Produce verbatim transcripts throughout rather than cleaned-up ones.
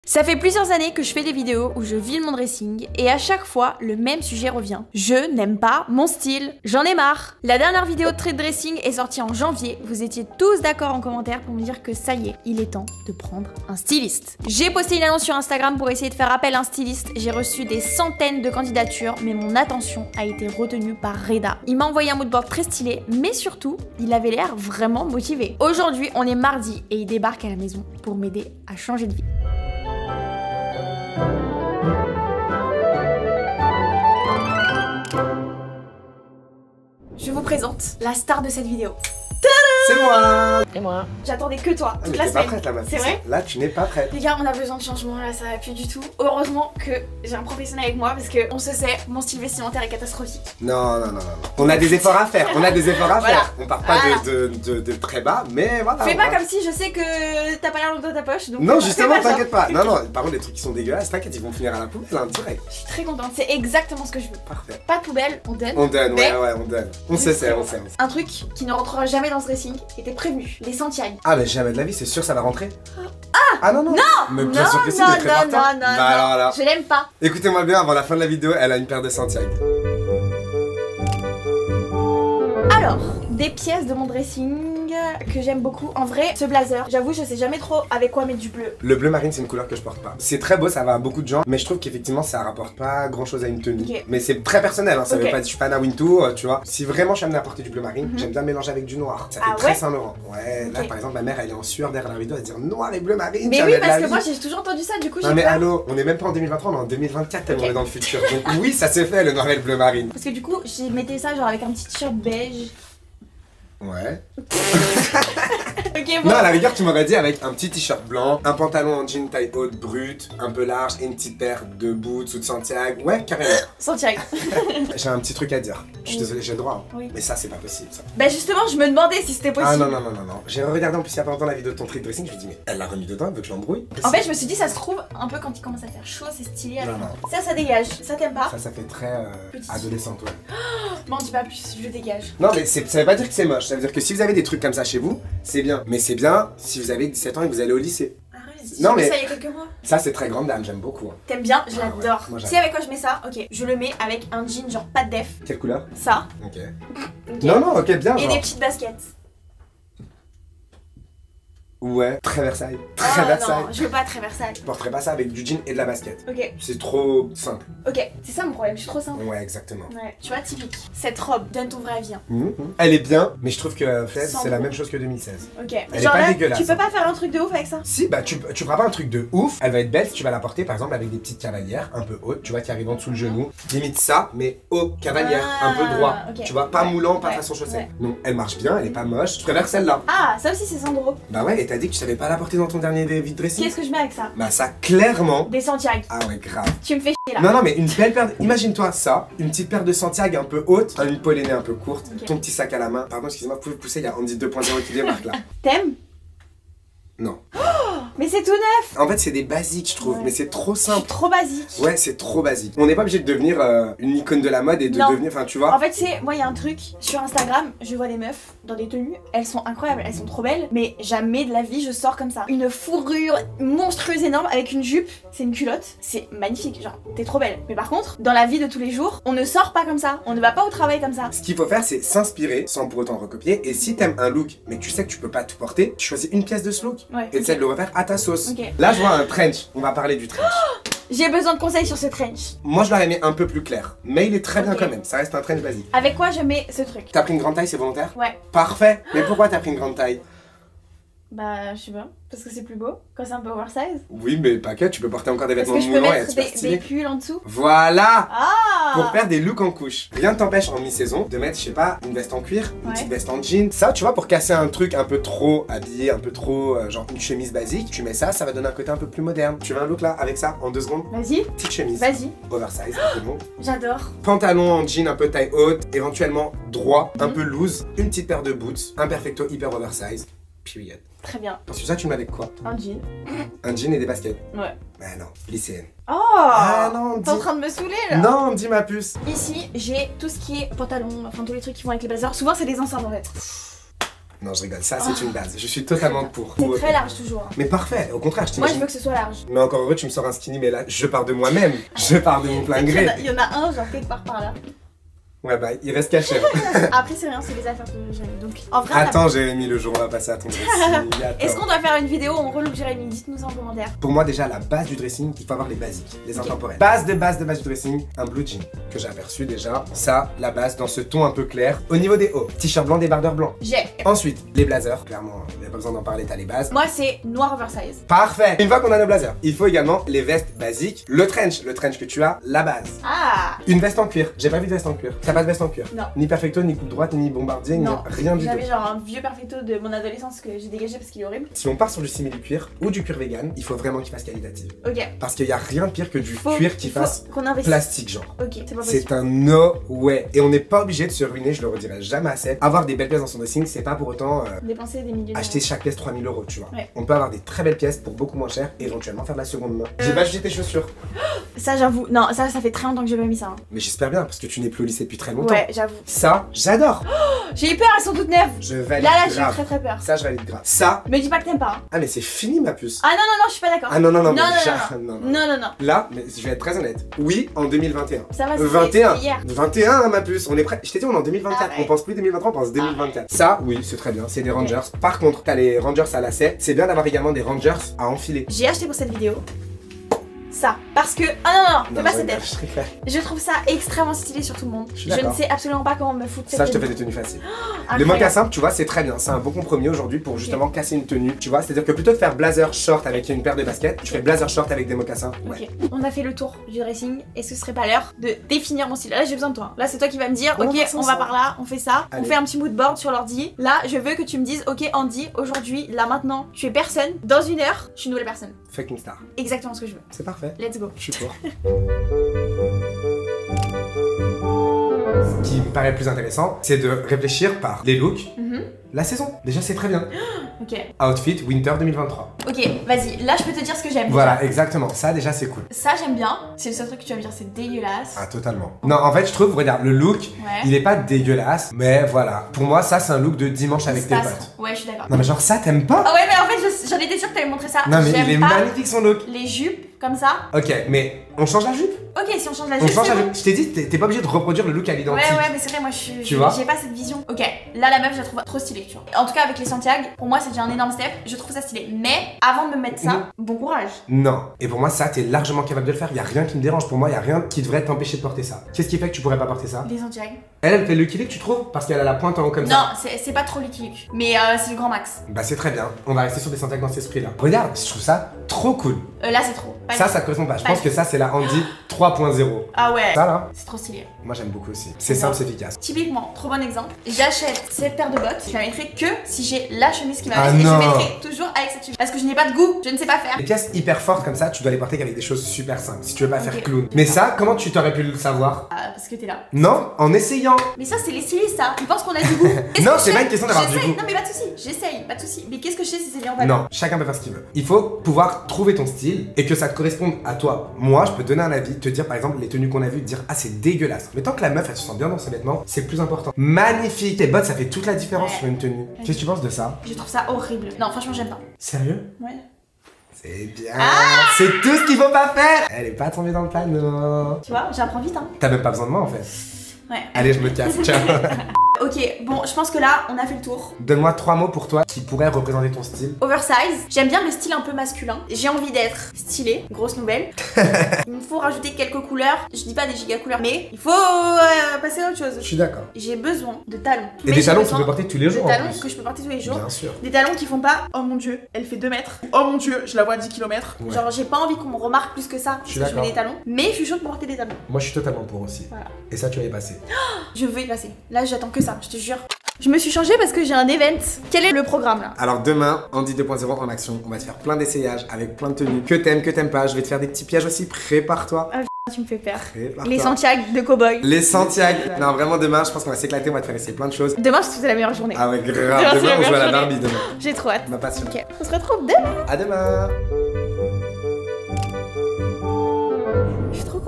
Ça fait plusieurs années que je fais des vidéos où je vis mon dressing et à chaque fois, le même sujet revient. Je n'aime pas mon style. J'en ai marre. La dernière vidéo de trade dressing est sortie en janvier. Vous étiez tous d'accord en commentaire pour me dire que ça y est, il est temps de prendre un styliste. J'ai posté une annonce sur Instagram pour essayer de faire appel à un styliste. J'ai reçu des centaines de candidatures, mais mon attention a été retenue par Reda. Il m'a envoyé un moodboard très stylé, mais surtout, il avait l'air vraiment motivé. Aujourd'hui, on est mardi et il débarque à la maison pour m'aider à changer de vie. Je vous présente la star de cette vidéo. C'est moi. C'est moi. J'attendais que toi toute ah, la mais t'es pas semaine. prête là maintenant. C'est vrai? Là tu n'es pas prête. Les gars, on a besoin de changement là, ça va plus du tout. Heureusement que j'ai un professionnel avec moi parce que on se sait, mon style vestimentaire est catastrophique. Non, non, non, non. On a des efforts à faire. On a des efforts à Voilà. faire. On part pas Voilà. de, de, de, de très bas, mais voilà. Fais on pas va. comme si je sais que t'as pas l'air dans ta poche. Donc Non, fais justement, pas ça. t'inquiète pas. Non, non, par contre, les trucs qui sont dégueulasses, t'inquiète, ils vont finir à la poubelle, hein, direct. Je suis très contente, c'est exactement ce que je veux. Parfait. Pas de poubelle, on donne. On donne, Mais- ouais, ouais, on donne. On se sait, on sait. on sait. Un truc qui ne rentrera jamais dans ce dressing était prévenu. Les Santiago. Ah, mais jamais de la vie, c'est sûr, ça va rentrer. Ah Ah non, non. Non Mais bien non, sûr que si, non, mais très non, partant. non, non, Bah non. alors là. Je l'aime pas. Écoutez-moi bien, avant la fin de la vidéo, elle a une paire de Santiago. Alors, des pièces de mon dressing que j'aime beaucoup. En vrai, ce blazer, j'avoue, je sais jamais trop avec quoi mettre du bleu. Le bleu marine, c'est une couleur que je porte pas. C'est très beau, ça va à beaucoup de gens, mais je trouve qu'effectivement ça rapporte pas grand chose à une tenue. Ok. Mais c'est très personnel, hein, ça Ok. veut pas dire je suis pas Anna Wintour, euh, tu vois. Si vraiment je suis amené à porter du bleu marine, Mhm. j'aime bien mélanger avec du noir. Ça fait Ah très ouais Saint-Laurent. Ouais, là Ok. par exemple, ma mère elle est en sueur derrière la vidéo, elle va dire noir et bleu marine. Mais jamais oui, de parce la que moi vie. j'ai toujours entendu ça, du coup Non j'ai mais peur. allô, on est même pas en deux mille vingt-trois, on est en deux mille vingt-quatre tellement Ok. on est dans le futur. Donc oui, ça se fait le noir et le bleu marine. Parce que du coup, j'ai mettais ça genre avec un petit t-shirt beige. Ouais. Ok, bon. Non, à la rigueur, tu m'aurais dit avec un petit t-shirt blanc, un pantalon en jean taille haute brut, un peu large et une petite paire de boots ou de Santiago. Ouais, carrément. Santiago. J'ai un petit truc à dire. Je suis désolé, j'ai le droit. hein. Oui. Mais ça, c'est pas possible. Ça. Bah justement, je me demandais si c'était possible. Ah non, non, non, non, non. J'ai regardé en plus il y a pas longtemps la vidéo de ton trade dressing. Je me dis, mais elle l'a remis dedans, elle veut que je l'embrouille. En fait, je me suis dit, ça se trouve, un peu quand il commence à faire chaud, c'est stylé. Non, alors. non. Ça, ça dégage. Ça t'aime pas? Ça, ça fait très euh, Petit. adolescente, ouais. M'en dis pas plus, je dégage. Non, mais c'est- ça veut pas dire que c'est moche. Ça veut dire que si vous avez des trucs comme ça chez vous, c'est bien. Mais c'est bien si vous avez dix-sept ans et que vous allez au lycée. Arrête, Non, j'ai mais- mis ça il y a quelques mois. Ça, c'est très grande dame, j'aime beaucoup. hein. T'aimes bien? Je Ah l'adore. ouais, moi, Tu j'aime. sais avec quoi je mets ça? Ok, je le mets avec un jean genre pas de def. Quelle couleur? Ça. Ok. Ok. Non, non, ok, bien. Et genre. des petites baskets. Ouais, très Versailles. Très Ah Versailles. non, je veux pas très Versailles. Je porterai pas ça avec du jean et de la basket. Ok, C'est trop simple. ok, c'est ça mon problème, je suis trop simple. Ouais, exactement. Ouais, tu vois, typique. Cette robe, donne ton vrai avis. Hein. Mhm. Elle est bien, mais je trouve que euh, Fez, Sans c'est la gros. même chose que deux mille seize. Ok. Elle est Genre pas là, dégueulasse, tu peux hein. pas faire un truc de ouf avec ça? Si, bah tu, tu feras pas un truc de ouf, elle va être belle si tu vas la porter par exemple avec des petites cavalières un peu hautes, tu vois, qui arrivent en dessous le genou. Limite ça, mais haut, cavalière, Ah, un peu droit. ok. Tu vois, pas Ouais, moulant, pas ouais, façon chaussée. ouais. Non, elle marche bien, elle est pas moche. Je préfère celle-là. Ah, ça aussi c'est Sandro. Bah ouais, et t'as dit que tu savais pas la porter dans ton dernier vide dressing. Qu'est-ce que je mets avec ça? Bah ça, clairement. Des Santiago. Ah ouais, grave. Tu me fais chier là. Non, non, mais une belle paire. De... Imagine-toi ça, une petite paire de Santiago un peu haute, une polénée un peu courte, Ok. ton petit sac à la main. Pardon, excusez-moi, vous pouvez pousser, il y a Andy deux point zéro qui débarque là. T'aimes? Non. Mais c'est tout neuf. En fait, c'est des basiques, je trouve, Ouais. mais c'est trop Je suis simple. trop basique. Ouais, c'est trop basique. On n'est pas obligé de devenir euh, une icône de la mode et de Non. devenir, enfin, tu vois. En fait, c'est moi, il y a un truc sur Instagram, je vois des meufs dans des tenues, elles sont incroyables, elles sont trop belles, mais jamais de la vie je sors comme ça. Une fourrure monstrueuse énorme avec une jupe, c'est une culotte, c'est magnifique, genre t'es trop belle. Mais par contre, dans la vie de tous les jours, on ne sort pas comme ça, on ne va pas au travail comme ça. Ce qu'il faut faire, c'est s'inspirer sans pour autant recopier. Et si t'aimes un look, mais que tu sais que tu peux pas tout porter, tu choisis une pièce de ce look Ouais. et essaie de le refaire à ta sauce. Ok. Là, je vois un trench. On va parler du trench. J'ai besoin de conseils sur ce trench. Moi, je l'aurais mis un peu plus clair, mais il est très bien Ok. quand même. Ça reste un trench basique. Avec quoi je mets ce truc? T'as pris une grande taille, c'est volontaire? Ouais. Parfait. Mais pourquoi t'as pris une grande taille? Bah, je sais pas, parce que c'est plus beau quand c'est un peu oversize. Oui, mais pas que. Tu peux porter encore des Parce vêtements que je peux moulants et être mettre super des, stylé. des pulls en dessous. Voilà. Ah! Pour faire des looks en couche. Rien ne t'empêche en mi-saison de mettre, je sais pas, une veste en cuir, une Ouais. petite veste en jean. Ça, tu vois, pour casser un truc un peu trop habillé, un peu trop, euh, genre une chemise basique, tu mets ça, ça va donner un côté un peu plus moderne. Tu veux un look là, avec ça, en deux secondes? Vas-y, Petite chemise, vas-y, oversize, c'est bon. j'adore. Pantalon en jean un peu taille haute, éventuellement droit, un Mhm. peu loose, une petite paire de boots, un perfecto hyper oversize. Period. Très bien. Ensuite, ça, tu le mets avec quoi? Un jean. Un jean et des baskets. Ouais. Bah non, lycéenne. Oh! Ah non, T'es en dis... train de me saouler là? Non, dis ma puce. Ici, j'ai tout ce qui est pantalon, enfin tous les trucs qui vont avec les blazers. Souvent, c'est des enceintes en fait. Non, je rigole, ça c'est une base. Je suis totalement pour. C'est très large toujours. Mais parfait, au contraire, je Moi t'imagine. je veux que ce soit large. Mais encore heureux, tu me sors un skinny, mais là, je pars de moi-même. Je pars de mon plein gré. Il y en a un genre quelque part par là. Ouais, bah, il reste caché. Après c'est rien, c'est les affaires de Jérémy. Donc en vrai. Attends, Jérémy, le jour où on va passer à ton dressing. Est-ce qu'on doit faire une vidéo où on relook Jérémy? Dites-nous ça en commentaire. Pour moi, déjà, la base du dressing, il faut avoir les basiques, les intemporels. Base de base de base du dressing, un blue jean que j'ai aperçu déjà. Ça, la base dans ce ton un peu clair. Au niveau des hauts, t-shirt blanc, débardeur blanc. J'ai. Ensuite, les blazers. Clairement, il n'y a pas besoin d'en parler, t'as les bases. Moi c'est noir oversize. Parfait. Une fois qu'on a nos blazers, il faut également les vestes basiques. Le trench, le trench que tu as, la base. Ah. Une veste en cuir. J'ai pas vu de veste en cuir. T'as pas de veste en cuir? Non. Ni perfecto, ni coupe droite, ni bombardier, ni Non. rien du tout. J'avais genre un vieux perfecto de mon adolescence que j'ai dégagé parce qu'il est horrible. Si on part sur du simili cuir ou du cuir vegan, il faut vraiment qu'il fasse qualitatif. Ok. Parce qu'il y a rien de pire que du Faut- cuir qui il faut fasse qu'on investisse. plastique genre. Ok, c'est pas possible. C'est un no way. Et on n'est pas obligé de se ruiner, je le redirai jamais assez. Avoir des belles pièces dans son dressing, c'est pas pour autant euh, Dépenser des milliers acheter chaque pièce trois mille euros, tu vois. Ouais. On peut avoir des très belles pièces pour beaucoup moins cher et éventuellement faire de la seconde main. J'ai pas jugé tes chaussures. Ça j'avoue, non ça ça fait très longtemps que j'ai pas mis ça. Hein. Mais j'espère bien parce que tu n'es plus au lycée depuis très longtemps. Ouais, j'avoue. Ça, j'adore. J'ai eu peur, elles sont toutes neuves. Je valide Là là j'ai eu grave. très très peur. Ça, je valide grave. Ça, Me dis pas que t'aimes pas. Hein. ah mais c'est fini ma puce. Ah non non non, je suis pas d'accord. Ah non non non, non, mais non, ja- non, non, non, non, non, non. Là, mais je vais être très honnête. Oui, en deux mille vingt et un. Ça va, c'est vingt et un. c'est hier. vingt et un ma puce, on est prêt. Je t'ai dit on est en deux mille vingt-quatre, Arrête. on pense plus deux mille vingt-trois, on pense deux mille vingt-quatre. Ça, oui, c'est très bien, c'est des Rangers. Par contre, t'as les Rangers à lacets, c'est bien d'avoir également des Rangers à enfiler. J'ai acheté pour cette vidéo ça parce que ah non non non, fais Non, pas je cette rigole, tête. je rigole. Je trouve ça extrêmement stylé sur tout le monde. Je suis Je ne d'accord. sais absolument pas comment me foutre cette Ça, je te tenue. fais des tenues faciles. Les Incroyable. mocassins, tu vois, c'est très bien. C'est un bon compromis aujourd'hui pour justement casser une tenue. Tu vois, c'est-à-dire que plutôt de faire blazer short avec une paire de baskets, tu fais blazer short avec des mocassins. Ouais. Ok, on a fait le tour du dressing. Est-ce que ce serait pas l'heure de définir mon style? Là, j'ai besoin de toi. Là, c'est toi qui vas me dire, On ok, va faire on va ça. par là, on fait ça. Allez. On fait un petit mood board sur l'ordi. Là, je veux que tu me dises, ok, Andy, aujourd'hui, là, maintenant, tu es personne. Dans une heure, je suis une nouvelle personne. Fucking star. Exactement ce que je veux. C'est parfait. Let's go. Je suis pour. Ce qui me paraît plus intéressant, c'est de réfléchir par les looks, Mhm. la saison. Déjà, c'est très bien. Ok. Outfit Winter deux mille vingt-trois. Ok, vas-y. Là, je peux te dire ce que j'aime. Voilà, exactement. Ça, déjà, c'est cool. Ça, j'aime bien. C'est le seul truc que tu vas me dire, c'est dégueulasse. Ah, totalement. Non, en fait, je trouve, regarde, le look, Ouais. il est pas dégueulasse, mais voilà. Pour moi, ça, c'est un look de dimanche avec Il se tes passe. potes. Ouais, je suis d'accord. Non, mais genre, ça, t'aimes pas? Ah ouais, mais en fait, je- j'en étais sûre que t'allais me montrer ça. Non, mais J'aime il est pas magnifique son look. les jupes comme ça. Ok, mais on change la jupe? Ok, si on change la On jupe, change c'est la bon. jupe. Je t'ai dit, t'es t'es pas obligé de reproduire le look à Ouais, l'identique. ouais, mais c'est vrai, moi je suis. Tu j'ai- vois J'ai pas cette vision. Ok, là la meuf, je la trouve trop stylée, tu vois. En tout cas, avec les Santiago, pour moi, c'est déjà un énorme step. Je trouve ça stylé. Mais avant de me mettre ça, bon courage. Non. Et pour moi, ça, t'es largement capable de le faire. Y a rien qui me dérange. Pour moi, y a rien qui devrait t'empêcher de porter ça. Qu'est-ce qui fait que tu pourrais pas porter ça? Les Santiago. Elle, elle fait le Lucky Luke, tu trouves? Parce qu'elle a la pointe en haut comme ça. Non, c'est c'est pas trop Lucky Luke. Mais euh, c'est le grand max. Bah, c'est très bien. On va rester sur des Santiago dans cet esprit-là. Regarde, je trouve ça trop cool. Euh, là, c'est trop. Pas Ça, du- ça correspond pas. Je Pas pense du- que ça, c'est la Andy trois point zéro. Ah ouais. Ça, là, C'est trop stylé. moi, j'aime beaucoup aussi. C'est simple, c'est efficace. Typiquement, trop bon exemple. J'achète cette paire de bottes. Je la mettrai que si j'ai la chemise qui va Ah avec. Et je non. mettrai toujours avec cette chemise. Parce que je n'ai pas de goût. Je ne sais pas faire. Les pièces hyper fortes comme ça, tu dois les porter qu'avec des choses super simples. Si tu veux pas Ok. faire clown. Mais ça, comment tu t'aurais pu le savoir? Ah, parce que t'es là. Non, en essayant. Mais ça, c'est les stylistes, ça. Ils pensent qu'on a du goût. Qu'est-ce Non, que c'est je pas fais? une question d'avoir du J'essaye. goût. Non, mais pas de soucis. J'essaye, pas de soucis. Mais qu'est-ce que je sais si c'est bien ou pas Non, chacun peut faire ce qu'il veut. Il faut pouvoir trouver ton style et que ça te corresponde à toi. Moi, je peux te donner un avis, te dire par exemple les tenues qu'on a vues, te dire ah c'est dégueulasse. Mais tant que la meuf elle se sent bien dans ses vêtements, c'est le plus important. Magnifique, tes bottes ça fait toute la différence Ouais. sur une tenue. Qu'est-ce que tu penses de ça? Je trouve ça horrible. Non, franchement, j'aime pas. Sérieux? Ouais. C'est bien. Ah C'est tout ce qu'il faut pas faire. Elle est pas tombée dans le panneau. Tu vois, j'apprends vite, hein. T'as même pas besoin de moi en fait. Ouais. Allez, je me casse. Ciao. Ok, bon, je pense que là, on a fait le tour. Donne-moi trois mots pour toi qui pourraient représenter ton style. Oversize. J'aime bien le style un peu masculin. J'ai envie d'être stylé. Grosse nouvelle. Il me faut rajouter quelques couleurs. Je dis pas des giga couleurs, mais il faut euh, passer à autre chose. Je suis d'accord. J'ai besoin de talons. Et Mais des j'ai talons que tu besoin peux porter tous les jours de en talons plus. que je peux porter tous les jours. Bien sûr. Des talons qui font pas oh mon dieu, elle fait deux mètres. Oh mon dieu, je la vois à dix kilomètres. Ouais. Genre, j'ai pas envie qu'on me remarque plus que ça. Je suis parce que je mets d'accord. des talons. Mais je suis chaude pour porter des talons. Moi je suis totalement pour aussi. Voilà. Et ça tu vas y passer. Je veux y passer. Là, j'attends que ça, je te jure. Je me suis changée parce que j'ai un event. Quel est le programme là? Alors demain, Andy deux point zéro en action. On va te faire plein d'essayages avec plein de tenues. Que t'aimes, que t'aimes pas. Je vais te faire des petits pièges aussi. Prépare-toi. Tu me fais peur. Prépare-toi. Les Santiago de cowboy. Les Santiago. Non, vraiment demain, je pense qu'on va s'éclater. On va te faire essayer plein de choses. Demain, je trouve que c'est la meilleure journée. Ah ouais, grave. Demain, c'est Demain, la on joue à la meilleure Barbie demain. J'ai trop hâte. Ma passion. Ok, on se retrouve demain. À demain. Je suis trop contente.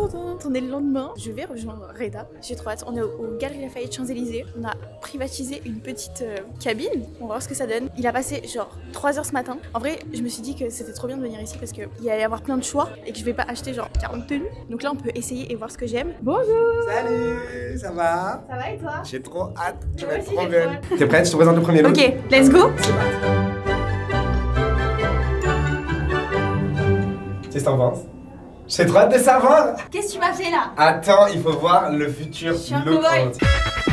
on est le lendemain. Je vais rejoindre Reda. J'ai trop hâte. On est au, au Galeries Lafayette Champs-Élysées. On a privatisé une petite euh, cabine. On va voir ce que ça donne. Il a passé genre trois heures ce matin. En vrai, je me suis dit que c'était trop bien de venir ici parce qu'il allait y avoir plein de choix et que je vais pas acheter genre quarante tenues. Donc là, on peut essayer et voir ce que j'aime. Bonjour. Salut, ça va? Ça va et toi? J'ai trop hâte. Tu Moi vas être aussi, trop j'ai belle. trop hâte. T'es prête? Je te présente le premier look. Ok, let's go. C'est parti. Qu'est-ce que t'en penses? J'ai trop hâte de savoir. Qu'est-ce que tu m'as fait là? Attends, il faut voir le futur Je suis un look. cow-boy. entier.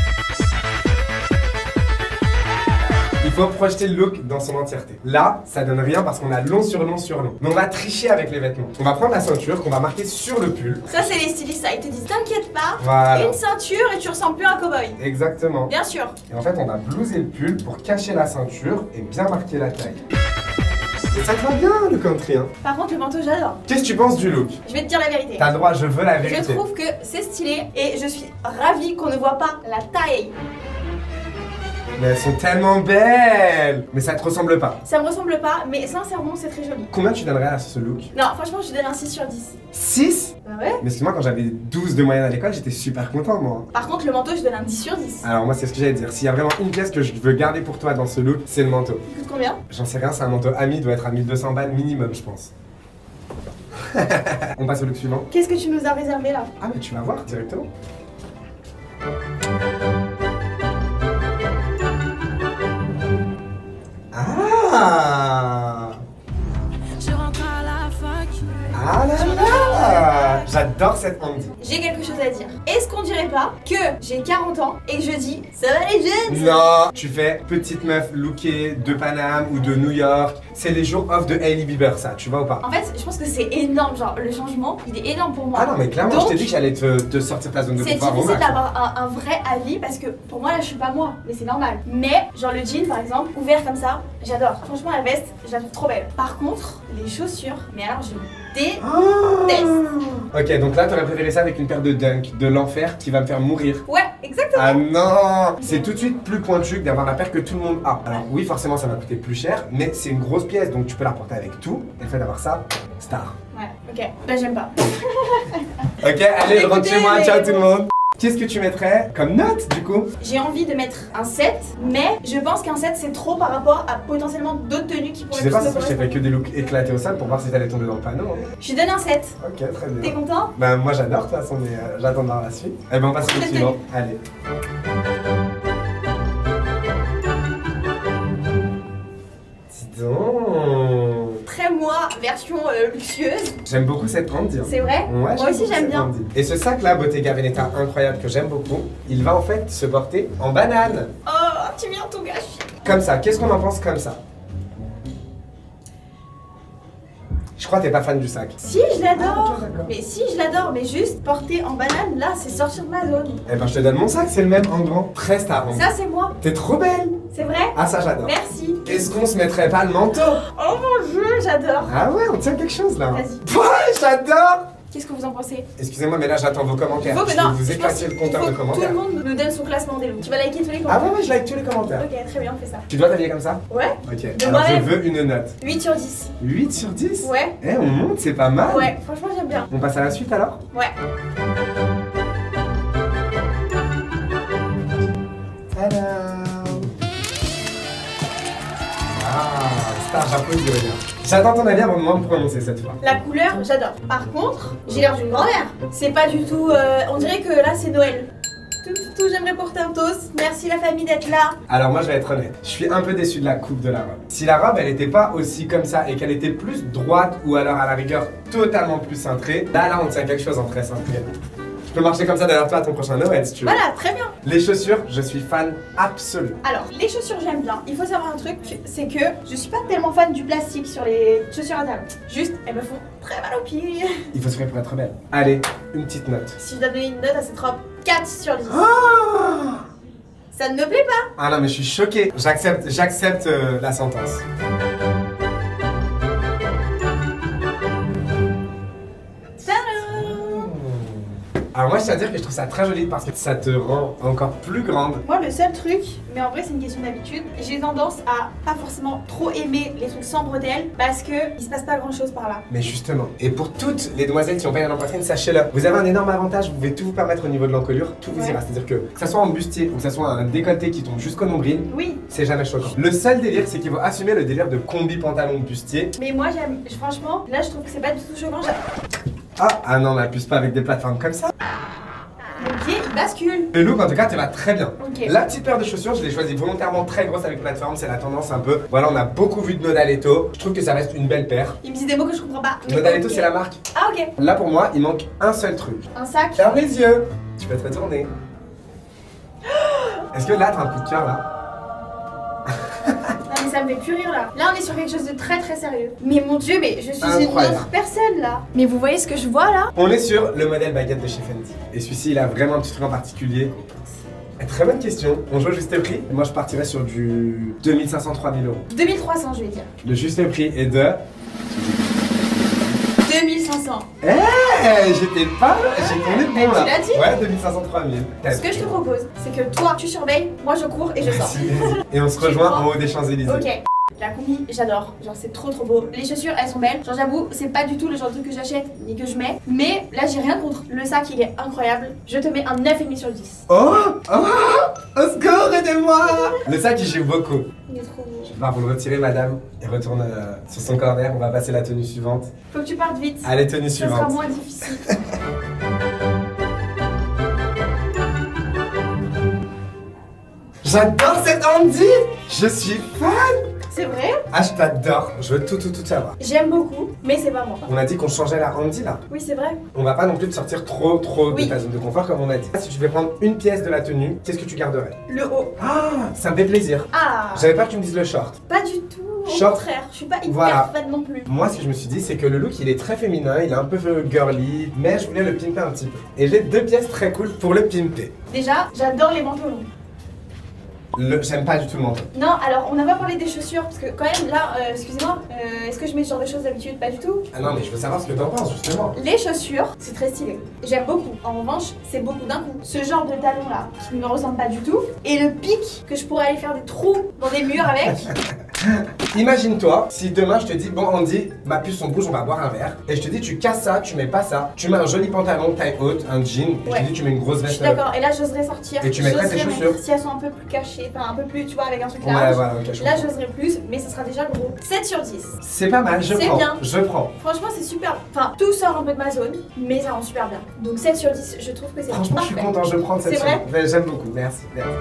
Il faut projeter le look dans son entièreté. Là, ça donne rien parce qu'on a long sur long sur long. Mais on va tricher avec les vêtements. On va prendre la ceinture qu'on va marquer sur le pull. Ça, c'est les stylistes, ça. Ils te disent t'inquiète pas, Voilà. une ceinture et tu ressembles plus à un cow-boy. Exactement. Bien sûr. Et en fait, on va blouser le pull pour cacher la ceinture et bien marquer la taille. Et ça te va bien le country, hein. Par contre, le manteau, j'adore. Qu'est-ce que tu penses du look? Je vais te dire la vérité. T'as le droit, je veux la Je vérité. trouve que c'est stylé et je suis ravie qu'on ne voit pas la taille. Mais elles sont tellement belles. Mais ça te ressemble pas. Ça me ressemble pas, mais sincèrement, c'est très joli. Combien tu donnerais à ce look? Non, franchement, je donne un six sur dix. six? Bah ouais. Mais excuse-moi, quand j'avais douze de moyenne à l'école, j'étais super content, moi. Par contre, le manteau, je donne un dix sur dix. Alors moi, c'est ce que j'allais dire. S'il y a vraiment une pièce que je veux garder pour toi dans ce look, c'est le manteau. Il coûte combien? J'en sais rien, c'est un manteau ami, il doit être à mille deux cents balles minimum, je pense. On passe au look suivant. Qu'est-ce que tu nous as réservé là? Ah, mais tu vas voir directement. Ah! Je rentre à la fac. Ah là là! J'adore cette Andy. J'ai quelque chose à dire. Est-ce qu'on dirait pas que j'ai quarante ans et que je dis ça va les jeunes? Non! Tu fais petite meuf lookée de Paname ou de New York. C'est les jours off de Hailey Bieber, ça, tu vois ou pas? En fait, je pense que c'est énorme. Genre, le changement, il est énorme pour moi. Ah non, mais clairement, Donc, je t'ai dit que j'allais te, te sortir ta zone de c'est confort. difficile au max. d'avoir un, un vrai avis parce que pour moi là je suis pas moi, mais c'est normal. Mais genre le jean par exemple, ouvert comme ça, j'adore. Franchement la veste, je la trouve trop belle. Par contre, les chaussures, mais alors je déteste. Ah. Ok, donc là, t'aurais préféré ça avec une paire de Dunk de l'enfer qui va me faire mourir. Ouais, exactement. Ah non! C'est tout de suite plus pointu que d'avoir la paire que tout le monde a. Alors oui, forcément, ça va coûter plus cher, mais c'est une grosse pièce, donc tu peux la porter avec tout. Et le fait d'avoir ça, star. Ouais, ok. Là j'aime pas. Ok, allez, je rentre Écoutez, chez moi, mais- ciao tout le monde! Qu'est-ce que tu mettrais comme note du coup? J'ai envie de mettre un sept, mais je pense qu'un sept c'est trop par rapport à potentiellement d'autres tenues qui Tu pourraient sais pas plus si me je t'ai fait correspondre. que des looks éclatés au sol pour voir si t'allais tomber dans le panneau. Hein. Je lui donne un sept. Ok, très T'es bien. content? Bah moi j'adore de toute façon, mais euh, j'attends de voir la suite. Eh ben on passe au look C'était- suivant. Allez. Dis donc. Très moi, version euh, luxueuse. J'aime beaucoup cette Andy. hein. C'est vrai? Ouais, Moi aussi beaucoup j'aime cette bien. Andy. Et ce sac là, Bottega Veneta incroyable que j'aime beaucoup, il va en fait se porter en banane. Oh, tu viens tout gâcher. Comme ça, qu'est-ce qu'on en pense comme ça? Je crois que t'es pas fan du sac. Si, je l'adore. Ah, ok, d'accord. Mais si, je l'adore. Mais juste porter en banane, là, c'est sortir de ma zone. Eh ben je te donne mon sac, c'est le même en grand. Très star. Andy. Ça, c'est moi. T'es trop belle. C'est vrai? Ah ça j'adore. Merci. Est-ce qu'on se mettrait pas le manteau? Oh mon dieu, j'adore. Ah ouais, on tient quelque chose là. Vas-y. Ouais, j'adore. Qu'est-ce que vous en pensez? Excusez-moi, mais là j'attends vos commentaires. Il faut que Je vais non, vous je pense éclater le qu'il compteur faut de que commentaires. tout le monde nous donne son classement des looks. Tu vas liker tous les Ah commentaires. ouais, ouais, je like tous les commentaires. Ok, très bien, on fait ça. Tu dois t'habiller comme ça? Ouais? Ok. De Alors je moi-même. veux une note. huit sur dix. huit sur dix? Ouais. Eh, on monte, c'est pas mal. Ouais, franchement, j'aime bien. On passe à la suite alors? Ouais. Tadam. Ah, star japonaise de venir. J'attends ton avis avant de moi me prononcer cette fois. La couleur, j'adore. Par contre, j'ai l'air d'une grand-mère. C'est pas du tout. euh, on dirait que là, c'est Noël. Tout, tout, tout, j'aimerais porter un toast. Merci la famille d'être là. Alors moi je vais être honnête, je suis un peu déçu de la coupe de la robe. Si la robe elle était pas aussi comme ça et qu'elle était plus droite ou alors à la rigueur totalement plus cintrée, là là on tient quelque chose en très cintré. Je peux marcher comme ça derrière toi à ton prochain Noël si tu veux. Voilà, très bien. Les chaussures, je suis fan absolu. Alors, les chaussures, j'aime bien. Il faut savoir un truc, c'est que je suis pas tellement fan du plastique sur les chaussures à talons. Juste, elles me font très mal aux pieds. Il faut se faire pour être belle. Allez, une petite note. Si je dois donner une note à cette robe, quatre sur dix. Ah, Ça ne me plaît pas. ah non mais je suis choquée. J'accepte, j'accepte euh, la sentence. Tadam. Alors moi je tiens à dire que je trouve ça très joli parce que ça te rend encore plus grande. Moi, le seul truc, mais en vrai c'est une question d'habitude, j'ai tendance à pas forcément trop aimer les trucs sans bretelles parce que il se passe pas grand chose par là. Mais justement, et pour toutes les demoiselles qui ont pas une poitrine, sachez-le, vous avez un énorme avantage, vous pouvez tout vous permettre au niveau de l'encolure, tout vous Ouais. ira. C'est-à-dire que que ça soit en bustier ou que ça soit un décolleté qui tombe jusqu'au nombril, Oui. c'est jamais choquant. Le seul délire, c'est qu'il faut assumer le délire de combi pantalon bustier. Mais moi j'aime, franchement, là je trouve que c'est pas du tout choquant. Ah, ah non, n'abuse pas avec des plateformes comme ça. Mon pied il bascule. Le look en tout cas te va très bien. Ok. La petite paire de chaussures, je l'ai choisie volontairement très grosse avec plateforme, c'est la tendance un peu. Voilà, on a beaucoup vu de Nodaletto. Je trouve que ça reste une belle paire. Il me dit des mots que je comprends pas. mais Nodaletto, ok. c'est la marque. Ah ok. Là pour moi, il manque un seul truc. Un sac. Ferme les yeux. Tu peux te retourner. Est-ce que là t'as un coup de cœur là? Non mais ça me fait plus rire là. Là on est sur quelque chose de très très sérieux. Mais mon dieu, mais je suis Incroyable. une autre personne là. Mais vous voyez ce que je vois là? On est sur le modèle baguette de chez Fendi. Et celui-ci il a vraiment un petit truc en particulier. Et très bonne question. On joue au juste prix. Moi je partirais sur du deux mille cinq cents à trois mille euros. deux mille trois cents je vais dire. Le juste prix est de. deux mille cinq cents. Eh, j'étais pas. J'ai tourné Mais bon tu là. l'as dit. Ouais, deux mille cinq cents à trois mille. Ce que je te propose, c'est que toi tu surveilles, moi je cours et je sors. Merci. Et on se rejoint en haut des Champs-Élysées. Ok. La combi, j'adore. Genre, c'est trop trop beau. Les chaussures, elles sont belles. Genre, j'avoue, c'est pas du tout le genre de truc que j'achète ni que je mets. Mais là, j'ai rien contre. Le sac, il est incroyable. Je te mets un neuf virgule cinq sur dix. Oh, oh, au secours, aidez-moi. Le sac il joue beaucoup. Il est trop beau. Je vais devoir vous le retirer, madame, et retourne euh, sur son corner. On va passer la tenue suivante. Faut que tu partes vite. Allez, tenue Ça sera suivante. moins difficile. J'adore cette Andy. Je suis fan. C'est vrai? Ah, je t'adore. Je veux tout, tout, tout savoir. J'aime beaucoup, mais c'est pas moi. On a dit qu'on changeait la Andy là. Oui, c'est vrai. On va pas non plus te sortir trop, trop Oui. de ta zone de confort comme on a dit. Si tu devais prendre une pièce de la tenue, qu'est-ce que tu garderais? Le haut. Ah, ça me fait plaisir. Ah, J'avais peur que tu me dises le short. pas du tout. Au Short. contraire, je suis pas hyper Voilà. fan non plus. Moi, ce que je me suis dit, c'est que le look, il est très féminin, il est un peu girly, mais je voulais le pimper un petit peu. Et j'ai deux pièces très cool pour le pimper. Déjà, j'adore les manteaux longs. Le... J'aime pas du tout le manteau. Non, alors on n'a pas parlé des chaussures parce que quand même là, euh, excusez-moi, euh, est-ce que je mets ce genre de choses d'habitude? Pas du tout. Ah non, mais je veux savoir ce que t'en penses, justement. Les chaussures, c'est très stylé. J'aime beaucoup. En revanche, c'est beaucoup d'un coup. Ce genre de talon là, qui ne me ressemble pas du tout. Et le pic que je pourrais aller faire des trous dans des murs avec. Imagine-toi, si demain je te dis, bon Andy, ma puce on bouge, on va boire un verre, et je te dis, tu casses ça, tu mets pas ça, tu mets un joli pantalon taille haute, un jean, et Ouais. je te dis, tu mets une grosse Je veste. suis d'accord. Et là, j'oserais sortir. Et tu mettrais tes J'oserais chaussures. mettre, si elles sont un peu plus cachées, enfin un peu plus, tu vois, avec un truc Ouais, large. voilà, ok, je Là, comprends. j'oserais plus, mais ce sera déjà gros. sept sur dix. C'est pas mal, je C'est prends. bien. Je prends. Franchement, c'est super. Enfin, tout sort un peu de ma zone, mais ça rend super bien. Donc sept sur dix, je trouve que c'est Franchement, je suis parfait. content, je prends cette C'est vrai chose. Ouais, j'aime beaucoup, merci. merci.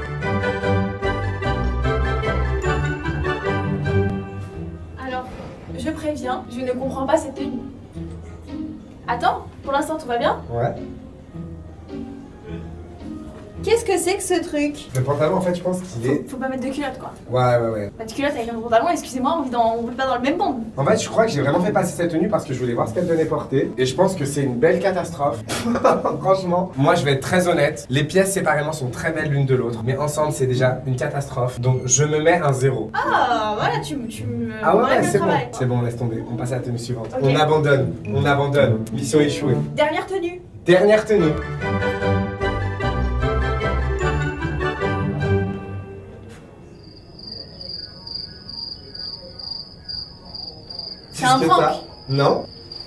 Alors, je préviens, je ne comprends pas cette tenue. Attends, pour l'instant tout va bien? Ouais. Qu'est-ce que c'est que ce truc? Le pantalon, en fait, je pense qu'il faut, est. faut pas mettre de culotte quoi. Ouais, ouais, ouais. Pas de culotte avec un pantalon, excusez-moi, on vit dans, on vit pas dans le même monde. En fait, je crois que j'ai vraiment fait passer cette tenue parce que je voulais voir ce qu'elle donnait porter. Et je pense que c'est une belle catastrophe. Franchement. Moi, je vais être très honnête. Les pièces séparément sont très belles l'une de l'autre. Mais ensemble, c'est déjà une catastrophe. Donc, je me mets un zéro. Ah, voilà, tu, tu me. Ah ouais, ouais, enlèves le c'est bon. travail. C'est bon, laisse tomber. On passe à la tenue suivante. Ok. On abandonne. On abandonne. Mission échouée. Dernière tenue. Dernière tenue. C'est un Juste prank. ça. Non.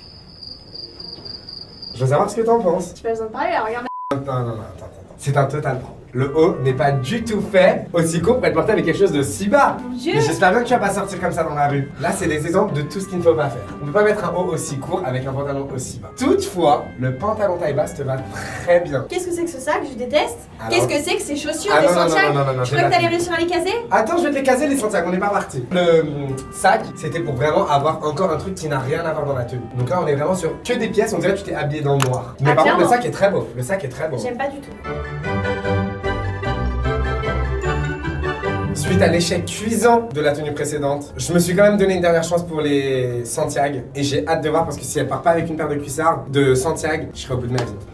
Je veux savoir ce que t'en penses. J'ai pas besoin de parler là, regarde. Non, non, non, attends, attends. C'est un total prank. Le haut n'est pas du tout fait aussi court pour être porté avec quelque chose de si bas. Mon dieu. Mais j'espère bien que tu vas pas sortir comme ça dans la rue. Là, c'est des exemples de tout ce qu'il ne faut pas faire. On peut pas mettre un haut aussi court avec un pantalon aussi bas. Toutefois, le pantalon taille basse te va très bien. Qu'est-ce que c'est que ce sac? Je déteste. Alors- Qu'est-ce que c'est que ces chaussures Ah de non, non, non, Santiago? non, non, non, Je j'ai crois que pas t'allais fini. réussir à les caser. Attends, je vais te les caser les Santiago, on n'est pas parti. Le hum, sac, c'était pour vraiment avoir encore un truc qui n'a rien à voir dans la tenue. Donc là, on est vraiment sur que des pièces, on dirait que tu t'es habillé dans le noir. Mais Ah, par contre, le clairement. sac est très beau. Le sac est très beau. J'aime pas du tout. Suite à l'échec cuisant de la tenue précédente, je me suis quand même donné une dernière chance pour les Santiago. Et j'ai hâte de voir parce que si elle part pas avec une paire de cuissards de Santiago, je serai au bout de ma vie.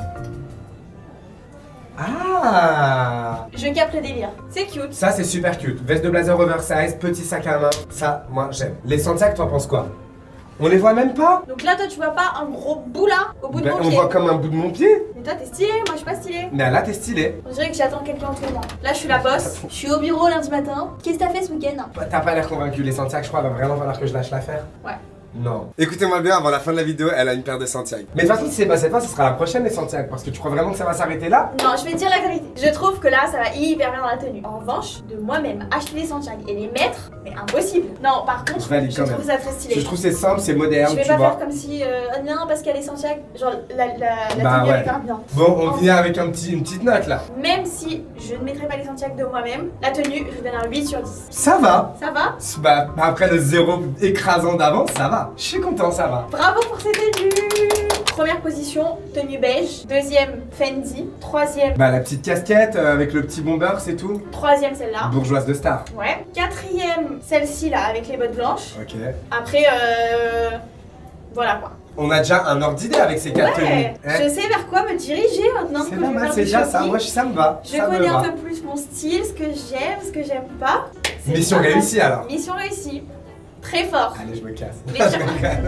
Ah! Je capte le délire. C'est cute. Ça, c'est super cute. Veste de blazer oversize, petit sac à main. Ça, moi, j'aime. Les Santiago, t'en penses quoi? On les voit même pas? Donc là, toi, tu vois pas un gros bout là, au bout de Ben, mon on pied. voit comme un bout de mon pied. Mais toi t'es stylé, moi je suis pas stylé. Mais là t'es stylé. On dirait que j'attends quelqu'un en tout moment. Là je suis la boss, je suis au bureau lundi matin. Qu'est-ce que t'as fait ce week-end? T'as pas l'air convaincu, les Santiago je crois va vraiment falloir que je lâche l'affaire. Ouais. Non. Écoutez-moi bien, avant la fin de la vidéo, elle a une paire de Santiago. Mais de toute façon, si c'est pas cette fois, ce sera la prochaine les Santiago. Parce que tu crois vraiment que ça va s'arrêter là? Non, je vais te dire la vérité. Je trouve que là, ça va hyper bien dans la tenue. En revanche, de moi-même acheter des Santiago et les mettre, mais impossible. Non, par contre, Je valide je quand trouve même. ça très stylé. Je trouve c'est simple, c'est moderne, Je vais tu pas vois. faire comme si, euh, oh non, parce qu'elle est Santiago, genre la, la, la Bah tenue ouais. elle est hyper bien. Bon, on finit avec un petit, une petite note là. Même si je ne mettrai pas les Santiago de moi-même, la tenue, je lui donne un huit sur dix. Ça va. Ça va? Bah, après le zéro écrasant d'avant, ça va. Je suis content, ça va. Bravo pour ces tenues! Première position, tenue beige. Deuxième, Fendi. Troisième, Bah, la petite casquette euh, avec le petit bomber, c'est tout. troisième celle-là. Bourgeoise de star. Ouais. Quatrième, celle-ci là, avec les bottes blanches. Ok. Après, euh... voilà quoi. On a déjà un ordre d'idée avec ces quatre Ouais, tenues. je sais vers quoi me diriger maintenant. C'est quand pas je vais mal, faire c'est du déjà ça. shopping. Moi, je- ça me va. Je ça me connais va. un peu plus mon style, ce que j'aime, ce que j'aime pas. C'est Mission pas mal. réussie alors. Mission réussie. Très fort. Allez, je me casse. Mais Je je- rigole.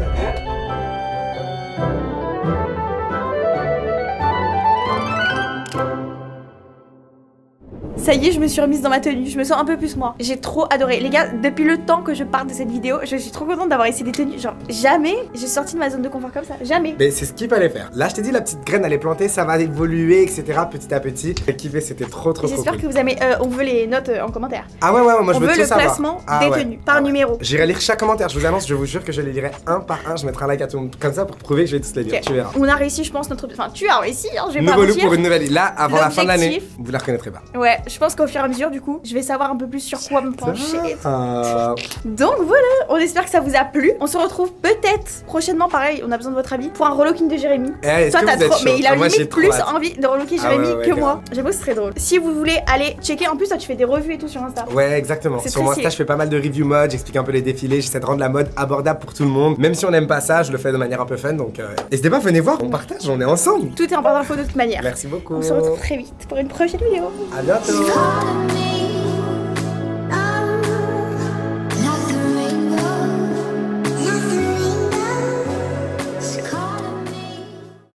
Ça y est, je me suis remise dans ma tenue, je me sens un peu plus moi. J'ai trop adoré. Les gars, depuis le temps que je parle de cette vidéo, je suis trop contente d'avoir essayé des tenues. Genre, jamais j'ai sorti de ma zone de confort comme ça. Jamais. Mais c'est ce qu'il fallait faire. Là, je t'ai dit, la petite graine, elle est plantée, ça va évoluer, et cetera. Petit à petit. J'ai kiffé, c'était trop, trop, trop J'espère cool. que vous aimez. Euh, on veut les notes euh, en commentaire. Ah ouais, ouais, ouais, moi je On veux veut tout le savoir. classement Ah des ouais. tenues, par Ah ouais. numéro. J'irai lire chaque commentaire, je vous annonce, je vous jure que je les lirai un par un. Je mettrai un like à tout le monde comme ça pour prouver que je vais tous les lire. Ok. Tu verras. On a réussi, je pense, notre. Enfin, tu as réussi, hein, je vais pas Nouveau look mentir. pour une nouvelle. Là, avant la fin de l'année, L'objectif. vous la reconnaîtrez pas. Ouais, je pense qu'au fur et à mesure, du coup, je vais savoir un peu plus sur quoi me pencher. Ah. Donc voilà, on espère que ça vous a plu. On se retrouve peut-être prochainement, pareil, on a besoin de votre avis, pour un relooking de Jérémy. Eh, est-ce Toi que t'as vous êtes trop, chaud? mais il a Ah, moi, j'ai limite trop plus hâte. envie de relooker Ah Jérémy ouais, ouais, que grave. moi. J'avoue que ce serait drôle. Si vous voulez aller checker, en plus toi tu fais des revues et tout sur Insta. Ouais, exactement. C'est Sur très mon stylé. Insta, je fais pas mal de review mode, j'explique un peu les défilés, j'essaie de rendre la mode abordable pour tout le monde. Même si on n'aime pas ça, je le fais de manière un peu fun, donc euh... n'hésitez pas, venez voir, on partage, on est ensemble. Tout est en barre d'infos de toute manière. Merci beaucoup. On se retrouve très vite pour une prochaine vidéo. À bientôt. Calling me